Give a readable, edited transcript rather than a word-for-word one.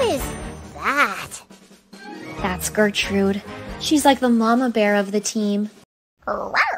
is that? That's Gertrude. She's like the mama bear of the team. Wow.